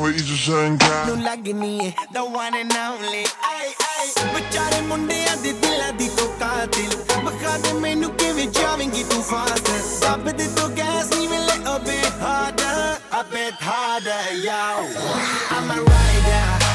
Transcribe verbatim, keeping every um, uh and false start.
with you just saying God. No ਲੱਗਣੀ ਏ the one and only ay ay ਵਿਚਾਰੇ ਮੁੰਡਿਆਂ ਦੇ ਦਿਲਾਂ ਦੀ ਤੂੰ ਕਾਤਿਲ ਬਖਾ ਦੇ ਮੈਨੂੰ ਕਿਵੇਂ ਜਾਵੇਂਗੀ ਤੂੰ ਫਾਸਟ ਦੱਬ ਦੇ ਤੂੰ ਗੈਸ ਨਹੀਂ ਮਿਲੇ a bit harder a bit harder yo I'm a rider